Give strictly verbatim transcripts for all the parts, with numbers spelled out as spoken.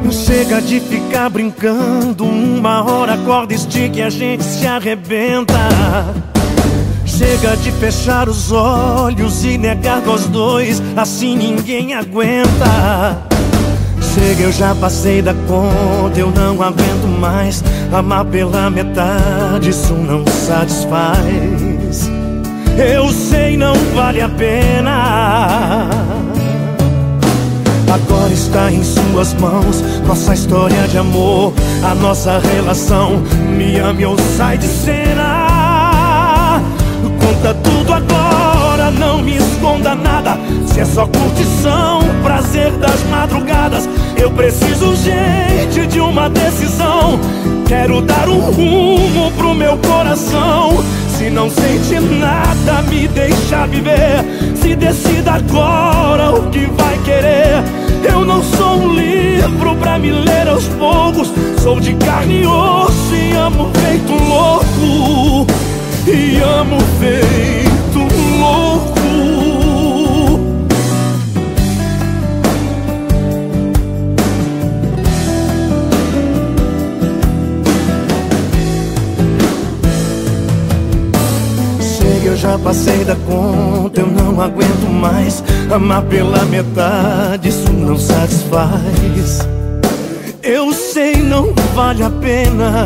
Chega de ficar brincando, uma hora acorda, estica e a gente se arrebenta. Chega de fechar os olhos e negar nós dois, assim ninguém aguenta. Chega, eu já passei da conta, eu não aguento mais amar pela metade, isso não satisfaz. Eu sei, não vale a pena. Agora está em suas mãos nossa história de amor, a nossa relação. Me ame ou sai de cena. Conta tudo agora, não me esconda nada. Se é só curtição, prazer das madrugadas. Eu preciso urgente de uma decisão. Quero dar um rumo pro meu coração. Se não sente nada, me deixa viver. Se decida agora o que vai querer. Eu não sou um livro pra me ler aos poucos. Sou de carne e osso e amo feito louco. E amo feito louco. Eu já passei da conta, eu não aguento mais amar pela metade, isso não satisfaz. Eu sei, não vale a pena.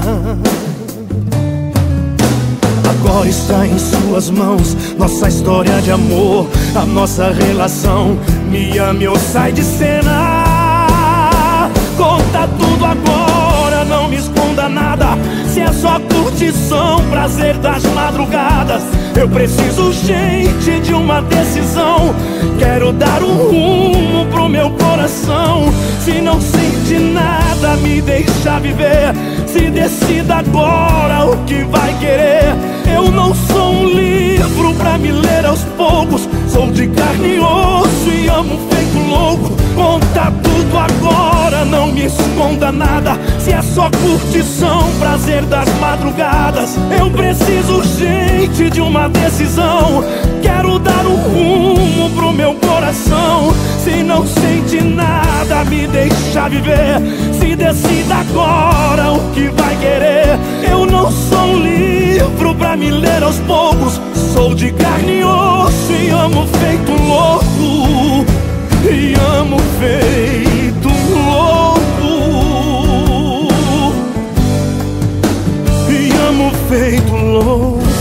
Agora está em suas mãos nossa história de amor, a nossa relação. Me ame ou sai de cena. Conta tudo agora, não me esconda nada. Se é só curtição, prazer das madrugadas. Eu preciso urgente de uma decisão. Quero dar um rumo pro meu coração. Se não sente nada, me deixa viver. Se decida agora o que vai querer. Eu não sou um livro pra me ler aos poucos. Sou de carne e osso e amo feito louco. Conta tudo agora, não me esconda nada. Se é só curtição, prazer das madrugadas. Eu preciso urgente de uma decisão. Quero dar um rumo pro meu coração. Se não sente nada, me deixa viver. Se decida agora o que vai querer. Eu não sou um livro pra me ler aos poucos. Sou de carne e osso e amo feito louco. E amo feito louco. E amo feito louco.